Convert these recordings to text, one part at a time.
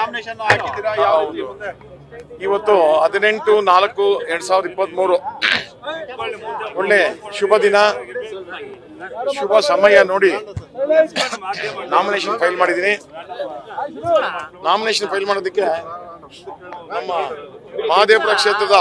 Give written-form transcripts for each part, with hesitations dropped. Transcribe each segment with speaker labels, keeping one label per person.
Speaker 1: ಇವತ್ತು 18/4/2023 ಒಳ್ಳೆ ಶುಭ ದಿನ, ಶುಭ ಸಮಯ ನೋಡಿ ನಾಮಿನೇಷನ್ ಫೈಲ್ ಮಾಡಿದ್ದೀನಿ. ನಾಮಿನೇಷನ್ ಫೈಲ್ ಮಾಡೋದಕ್ಕೆ ನಮ್ಮ ಮಹದೇವಪುರ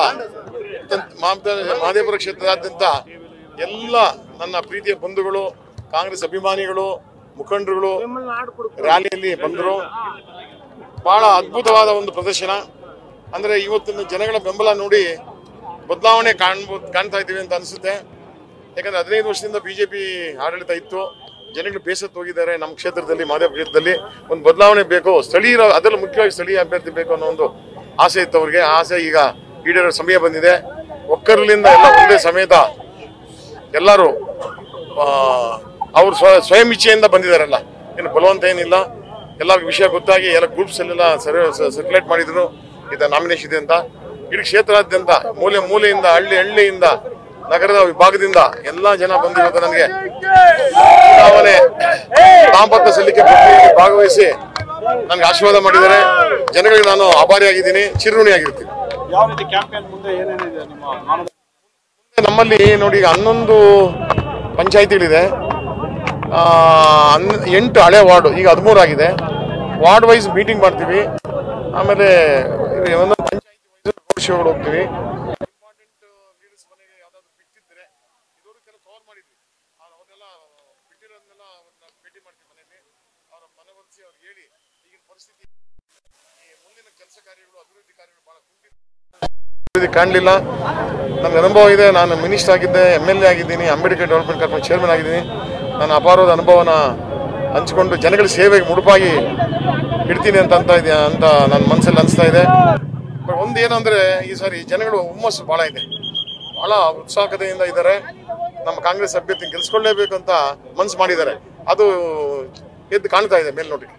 Speaker 1: ಕ್ಷೇತ್ರದಾದ್ಯಂತ ಎಲ್ಲ ನನ್ನ ಪ್ರೀತಿಯ ಬಂಧುಗಳು, ಕಾಂಗ್ರೆಸ್ ಅಭಿಮಾನಿಗಳು, ಮುಖಂಡರುಗಳು ರ್ಯಾಲಿಯಲ್ಲಿ ಬಂದರು. ಬಹಳ ಅದ್ಭುತವಾದ ಒಂದು ಪ್ರದರ್ಶನ. ಅಂದ್ರೆ ಇವತ್ತಿನ ಜನಗಳ ಬೆಂಬಲ ನೋಡಿ ಬದಲಾವಣೆ ಕಾಣ್ತಾ ಇದ್ದೀವಿ ಅಂತ ಅನಿಸುತ್ತೆ. ಯಾಕಂದ್ರೆ 15 ವರ್ಷದಿಂದ ಬಿಜೆಪಿ ಆಡಳಿತ ಇತ್ತು, ಜನಗಳು ಬೇಸತ್ತು ಹೋಗಿದ್ದಾರೆ. ನಮ್ಮ ಕ್ಷೇತ್ರದಲ್ಲಿ, ಮಹದೇವ ಕ್ಷೇತ್ರದಲ್ಲಿ ಒಂದು ಬದಲಾವಣೆ ಬೇಕು, ಸ್ಥಳೀಯ, ಅದರಲ್ಲೂ ಮುಖ್ಯವಾಗಿ ಸ್ಥಳೀಯ ಅಭ್ಯರ್ಥಿ ಬೇಕು ಅನ್ನೋ ಒಂದು ಆಸೆ ಇತ್ತು ಅವ್ರಿಗೆ. ಆಸೆ ಈಗ ಈಡೇರೋ ಸಮಯ ಬಂದಿದೆ. ಒಕ್ಕರ್ಲಿಂದ ಎಲ್ಲ ಒಂದೇ ಸಮೇತ ಎಲ್ಲರೂ ಅವರು ಸ್ವಯಂ ಇಚ್ಛೆಯಿಂದ ಬಂದಿದ್ದಾರಲ್ಲ, ಏನು ಬಲವಂತ ಏನಿಲ್ಲ. ಎಲ್ಲರಿಗೂ ವಿಷಯ ಗೊತ್ತಾಗಿ ಎಲ್ಲ ಗ್ರೂಪ್ಸ್ ಅಲ್ಲೆಲ್ಲ ಸರ್ಕ್ಯುಲೇಟ್ ಮಾಡಿದ್ರು ಇದು ನಾಮಿನೇಷನ್ ಇದೆ ಅಂತ. ಇಡೀ ಕ್ಷೇತ್ರಾದ್ಯಂತ ಮೂಲೆಯಿಂದ, ಹಳ್ಳಿಯಿಂದ, ನಗರದ ವಿಭಾಗದಿಂದ ಎಲ್ಲಾ ಜನ ಬಂದಿರೋದು ನನಗೆ ಚುನಾವಣೆ ನಾಮಪತ್ರ ಸಲ್ಲಿಕೆ ಭಾಗವಹಿಸಿ ನನಗೆ ಆಶೀರ್ವಾದ ಮಾಡಿದ್ದಾರೆ. ಜನಗಳಿಗೆ ನಾನು ಆಭಾರಿಯಾಗಿದ್ದೀನಿ, ಚಿರಋಣಿಯಾಗಿರ್ತೀನಿ. ನಮ್ಮಲ್ಲಿ ನೋಡಿ, ಈಗ 11 ಪಂಚಾಯಿತಿಗಳಿದೆ, 8 ಹಳೆ ವಾರ್ಡು, ಈಗ 13 ಆಗಿದೆ. ವಾರ್ಡ್ ವೈಸ್ ಮೀಟಿಂಗ್ ಮಾಡ್ತೀವಿ. ಆಮೇಲೆ ಒಂದೊಂದು ಪಂಚಾಯಿತಿ ವೈಸ್ ರೋಡ್ ಶೋಗಳು ಹೋಗ್ತೀವಿ. ಇಂಪಾರ್ಟೆಂಟ್ ಲೀಡರ್ಸ್ ಮನೆಗೆ ಯಾವ್ದಾದ್ರು ಬಿಟ್ಟಿದ್ರೆ ಇದುವರೆಗೆಲ್ಲ ಕವರ್ ಮಾಡಿದ್ವಿ. ಅವ್ರನ್ನೆಲ್ಲ ಬಿಟ್ಟಿರೋದನ್ನೆಲ್ಲ ಅವ್ರನ್ನ ಭೇಟಿ ಮಾಡ್ತೀವಿ ಮನೆಯಲ್ಲಿ. ಅವರ ಮನವೊಲಿಸಿ ಅವ್ರಿಗೆ ಹೇಳಿ ಈಗಿನ ಪರಿಸ್ಥಿತಿ, ಈ ಮುಂದಿನ ಕೆಲಸ ಕಾರ್ಯಗಳು, ಅಭಿವೃದ್ಧಿ ಕಾರ್ಯಗಳು ಬಹಳ ಕಾಣಲಿಲ್ಲ. ನನ್ನ ಅನುಭವ ಇದೆ. ನಾನು ಮಿನಿಸ್ಟರ್ ಆಗಿದ್ದೆ, MLA ಆಗಿದ್ದೀನಿ, ಅಂಬೇಡ್ಕರ್ ಡೆವಲಪ್ಮೆಂಟ್ ಕಾರ್ಪೊರೇಷನ್ ಚೇರ್ಮನ್ ಆಗಿದ್ದೀನಿ. ನಾನು ಅಪಾರವಾದ ಅನುಭವನ ಹಂಚಿಕೊಂಡು ಜನಗಳ ಸೇವೆಗೆ ಮುಡುಪಾಗಿ ಇಡ್ತೀನಿ ಅಂತ ನನ್ನ ಮನಸ್ಸಲ್ಲಿ ಅನಿಸ್ತಾ ಇದೆ. ಬಟ್ ಒಂದು ಏನಂದ್ರೆ, ಈ ಸಾರಿ ಜನಗಳು ಹುಮ್ಮಸ್ಸು ಬಹಳ ಇದೆ, ಬಹಳ ಉತ್ಸಾಹತೆಯಿಂದ ಇದ್ದಾರೆ. ನಮ್ಮ ಕಾಂಗ್ರೆಸ್ ಅಭ್ಯರ್ಥಿ ಗೆಲ್ಸ್ಕೊಳ್ಳೇಬೇಕು ಅಂತ ಮನಸ್ಸು ಮಾಡಿದ್ದಾರೆ. ಅದು ಎದ್ದು ಕಾಣ್ತಾ ಇದೆ ಮೇಲ್ನೋಟಕ್ಕೆ.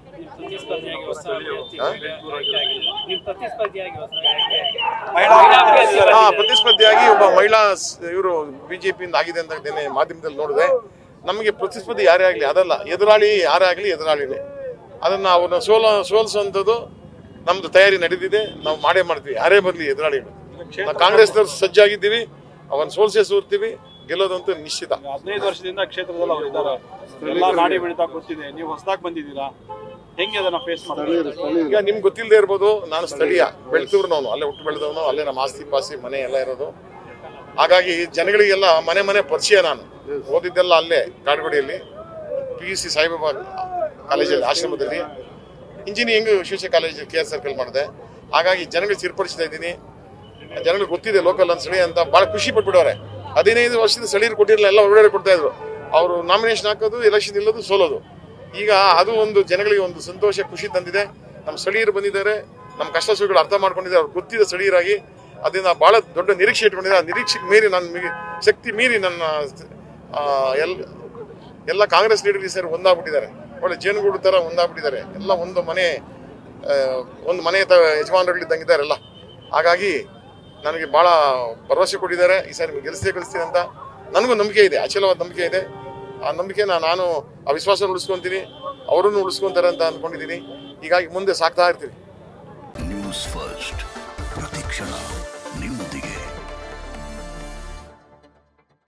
Speaker 1: ಪ್ರತಿಸ್ಪರ್ಧಿಯಾಗಿ ಒಬ್ಬ ಮಹಿಳಾ ಇವರು ಬಿಜೆಪಿಯಿಂದ ಆಗಿದೆ ಅಂತ ಮಾಧ್ಯಮದಲ್ಲಿ ನೋಡಿದೆ. ನಮಗೆ ಪ್ರತಿಸ್ಪರ್ಧಿ ಯಾರೇ ಆಗಲಿ ಅದಲ್ಲ, ಎದುರಾಳಿ ಯಾರೇ ಆಗಲಿ ಎದುರಾಳಿನೇ. ಅದನ್ನ ಅವ್ರನ್ನ ಸೋಲಿಸುವಂಥದ್ದು ನಮ್ದು ತಯಾರಿ ನಡೆದಿದೆ. ನಾವು ಮಾಡೇ ಮಾಡ್ತೀವಿ, ಯಾರೇ ಬರಲಿ ಎದುರಾಳಿಗಳು. ನಾವು ಕಾಂಗ್ರೆಸ್ನವ್ರು ಸಜ್ಜಾಗಿದ್ದೀವಿ, ಅವನ್ನ ಸೋಲ್ಸೇ ಗೆಲ್ಲೋದಂತೂ ನಿಶ್ಚಿತ.
Speaker 2: 15 ವರ್ಷದಿಂದ ಕ್ಷೇತ್ರದಲ್ಲಿ ಅವರು ಇದ್ದಾರೆ, ಎಲ್ಲ ನಾಡಿ ಬೆಳೀತಾ ಗೊತ್ತಿದೆ. ನೀವು ಹೊಸದಾಗಿ ಬಂದಿದ್ದೀರಾ, ಹೆಂಗೆ ಅದನ್ನ ಫೇಸ್ ಮಾಡ್ತೀರಾ?
Speaker 1: ಈಗ ನಿಮ್ಗೆ ಗೊತ್ತಿಲ್ಲದೆ ಇರ್ಬೋದು, ನಾನು ಸ್ಥಳೀಯ ಬೆಳ್ತೂರ್ನವನು, ಅಲ್ಲೇ ಹುಟ್ಟು ಬೆಳೆದವನು, ಅಲ್ಲೇ ನಮ್ಮ ಆಸ್ತಿ ಪಾಸ್ತಿ ಮನೆ ಎಲ್ಲ ಇರೋದು. ಹಾಗಾಗಿ ಜನಗಳಿಗೆಲ್ಲ ಮನೆ ಪರಿಚಯ. ನಾನು ಓದಿದ್ದೆಲ್ಲ ಅಲ್ಲೇ ಕಾಡುಗೋಡಿಯಲ್ಲಿ, PUC ಸಾಯಿಬಾಬಾ ಕಾಲೇಜಲ್ಲಿ, ಆಶ್ರಮದಲ್ಲಿ, engineering Vishweshwara college KR circle ಮಾಡಿದೆ. ಹಾಗಾಗಿ ಜನಗಳಿಗೆ ಚಿರ್ಪಡಿಸ್ತಾ ಇದ್ದೀನಿ. ಜನಗಳಿಗೆ ಗೊತ್ತಿದೆ ಲೋಕಲ್ ಅಂತ ಸ್ಥಳೀಯ ಅಂತ ಭಾಳ ಖುಷಿ ಪಟ್ಬಿಡೋರೆ. 15 ವರ್ಷದಿಂದ ಸ್ಥಳೀಯರು ಕೊಟ್ಟಿರಲಿಲ್ಲ, ಎಲ್ಲ ಹೊರಗಡೆ ಕೊಡ್ತಾ ಇದ್ರು. ಅವರು ನಾಮಿನೇಷನ್ ಹಾಕೋದು, ಎಲೆಕ್ಷನ್ ನಿಲ್ಲೋದು, ಸೋಲೋದು. ಈಗ ಅದು ಒಂದು ಜನಗಳಿಗೆ ಒಂದು ಸಂತೋಷ, ಖುಷಿ ತಂದಿದೆ. ನಮ್ಮ ಸ್ಥಳೀಯರು ಬಂದಿದ್ದಾರೆ, ನಮ್ಮ ಕಷ್ಟ ಸುಖಗಳು ಅರ್ಥ ಮಾಡ್ಕೊಂಡಿದ್ದಾರೆ, ಅವ್ರು ಗೊತ್ತಿದೆ ಸ್ಥಳೀಯರಾಗಿ. ಅದರಿಂದ ಬಹಳ ದೊಡ್ಡ ನಿರೀಕ್ಷೆ ಇಟ್ಕೊಂಡಿದ್ದಾರೆ. ಆ ನಿರೀಕ್ಷೆಗೆ ಮೀರಿ, ನನ್ನ ಶಕ್ತಿ ಮೀರಿ ನನ್ನ ಎಲ್ಲ ಕಾಂಗ್ರೆಸ್ ಲೀಡರ್ಗೆ ಸೇರಿ ಒಂದಾಗ್ಬಿಟ್ಟಿದ್ದಾರೆ. ಒಳ್ಳೆ ಜೇನುಗೂಡು ಥರ ಒಂದಾಗ್ಬಿಟ್ಟಿದ್ದಾರೆ. ಎಲ್ಲ ಒಂದು ಮನೆ ಯಜಮಾನರುಗಳಿದ್ದಂಗಿದ್ದಾರೆ ಎಲ್ಲ. ಹಾಗಾಗಿ ನನಗೆ ಭಾಳ ಭರವಸೆ ಕೊಟ್ಟಿದ್ದಾರೆ. ಈ ಸಾರಿ ಗೆಲ್ಲಿಸ್ತೀನಿ ಅಂತ ನನಗೂ ನಂಬಿಕೆ ಇದೆ, ಅಚಲವಾದ ನಂಬಿಕೆ ಇದೆ. ಆ ನಂಬಿಕೆನ ನಾನು ಆ ವಿಶ್ವಾಸ ಉಳಿಸ್ಕೊಂತೀನಿ, ಅವರನ್ನು ಉಳಿಸ್ಕೊಂತಾರೆ ಅಂತ ಅಂದ್ಕೊಂಡಿದ್ದೀನಿ. ಹೀಗಾಗಿ ಮುಂದೆ ಸಾಕ್ತಾ ಇರ್ತೀನಿ.